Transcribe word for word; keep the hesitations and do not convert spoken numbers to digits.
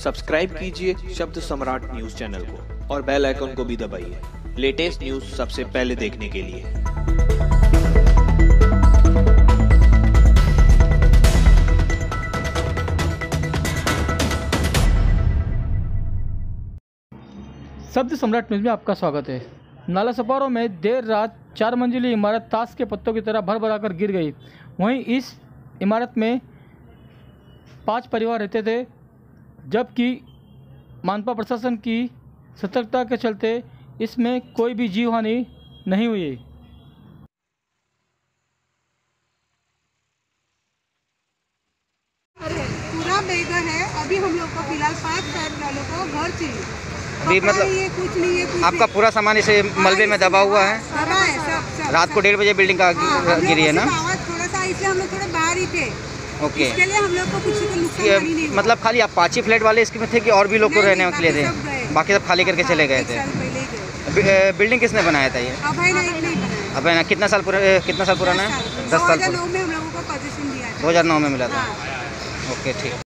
Subscribe कीजिए शब्द सम्राट न्यूज चैनल को और बेल आइकन को भी दबाइए लेटेस्ट न्यूज सबसे पहले देखने के लिए। शब्द सम्राट न्यूज में आपका स्वागत है। नालासोपारा में देर रात चार मंजिली इमारत ताश के पत्तों की तरह भर भरा कर गिर गई। वहीं इस इमारत में पांच परिवार रहते थे, जबकि मानपा प्रशासन की सतर्कता के चलते इसमें कोई भी जीव हानि नहीं हुई। पूरा बेघर है। अभी हम लोग को फिलहाल पाँच साल वालों को घर चाहिए। अभी मतलब नहीं है, कुछ नहीं है, कुछ आपका नहीं। पूरा सामान इसे मलबे में दबा हुआ है। दबा है सब, सब, रात को डेढ़ बजे बिल्डिंग का हाँ, गिरी है ना। आवाज थोड़ा सा, इसलिए हम लोग थोड़ा बाहर ही थे। ओके, इसके लिए हम लोग को कुछ को नुकसान ये नहीं हुआ। मतलब खाली आप पाँच ही फ्लैट वाले इसमें थे कि और भी लोग को नहीं, रहने नहीं, के लिए बाकी सब थे? गए। बाकी सब खाली करके चले गए एक थे। साल पहले ही गए। बि- बिल्डिंग किसने बनाया था ये? अभय नाइक नहीं बनाया। अब है ना, कितना साल पुरा कितना साल पुराना है? दस साल दो हज़ार नौ पुराना। में हम लोगों को पोजीशन दिया था। दो हज़ार नौ में मिला था। हाँ। ओके, ठीक।